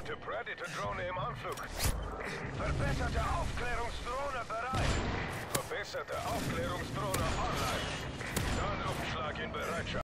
Leichte Predator-Drohne im Anflug. Verbesserte Aufklärungsdrohne bereit. Verbesserte Aufklärungsdrohne online. Tarnluftschlag in Bereitschaft.